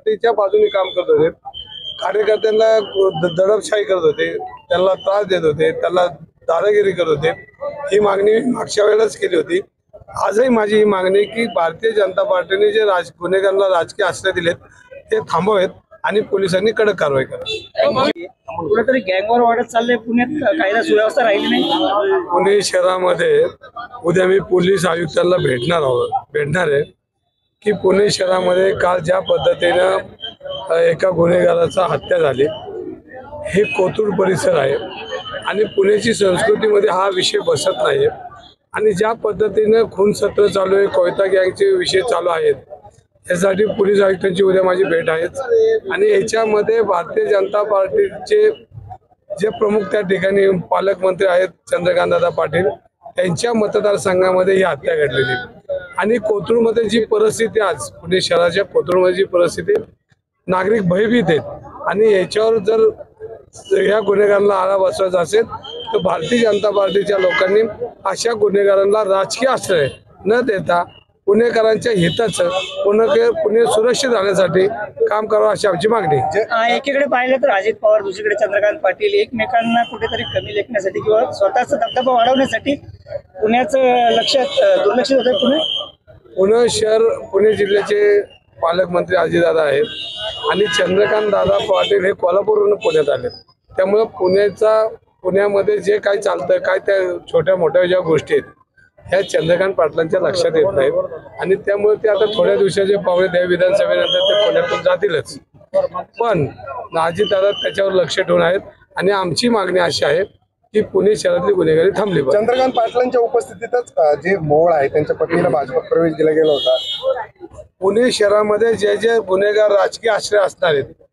पार्टीच्या बाजूने काम करत होते, कार्यकर्त्यांना दडपशाही करत होते, त्यांना त्रास देत होते, त्यांना दादागिरी करत होते। ही मागणी मागच्या वेळेलाच केली होती। आजही माझी ही मागणी की भारतीय जनता पार्टीने जे गुन्हेगारांना राजकीय आश्रय दिलेत ते थांबवेत आणि पोलिसांनी कडक कारवाई करावी। कुठेतरी गँगवर वाढत चाललंय पुण्यात, कायदा सुव्यवस्था राहिली नाही। पुणे शहरामध्ये उद्या मी पोलीस आयुक्तांना भेटणार आहे की पुणे शहरामध्ये काल ज्या पद्धतीनं एका गुन्हेगाराचा हत्या झाली, हे कोथरूड परिसर आहे आणि पुण्याची संस्कृतीमध्ये हा विषय बसत नाही आणि ज्या पद्धतीनं खून सत्र चालू आहे, कोयता गँगचे विषय चालू आहेत, यासाठी पोलीस आयुक्तांची उद्या माझी भेट आहे आणि याच्यामध्ये भारतीय जनता पार्टीचे जे प्रमुख त्या ठिकाणी पालकमंत्री आहेत चंद्रकांतदादा पाटील, त्यांच्या मतदारसंघामध्ये ही हत्या घडलेली आणि कोथरूडमध्ये जी परिस्थिती आज पुणे शहराच्या कोथरूडमध्ये जी परिस्थिती, नागरिक भयभीत आहेत आणि याच्यावर जर या गुन्हेगारांना आळा बसवायचा असेल तर भारतीय जनता पार्टीच्या लोकांनी अशा गुन्हेगारांना राजकीय आश्रय न देता पुणेकरांच्या हिताचं पुणे सुरक्षित राहण्यासाठी काम करावं अशी आमची मागणी। एकीकडे पाहिलं तर अजित पवार, दुसरीकडे चंद्रकांत पाटील एकमेकांना कुठेतरी कमी लेखण्यासाठी किंवा स्वतःचा दबदबा वाढवण्यासाठी पुण्याचं लक्षात दुर्लक्षित होतं। पुणे शहर, पुणे जिल्ह्याचे पालकमंत्री अजितदादा आहेत आणि चंद्रकांत दादा पाटील हे कोल्हापूरवरून पुण्यात आले, त्यामुळे पुण्यामध्ये जे काय चालतं, काय त्या छोट्या मोठ्या ज्या गोष्टी आहेत ह्या चंद्रकांत पाटलांच्या लक्षात येत नाहीत आणि त्यामुळे ते आता थोड्या दिवसाचे पावले त्या विधानसभेनंतर ते पुण्यातून जातीलच, पण अजितदादा त्याच्यावर लक्ष ठेवून आहेत आणि आमची मागणी अशी आहे की पुणे शहरातली गुन्हेगारी थांबली पाहिजे। चंद्रकांत पाटलांच्या उपस्थितीतच जे मोळ आहे त्यांच्या पत्नीला भाजपात प्रवेश दिला गेला होता। पुणे शहरामध्ये जे जे गुन्हेगार राजकीय आश्रय असणार आहेत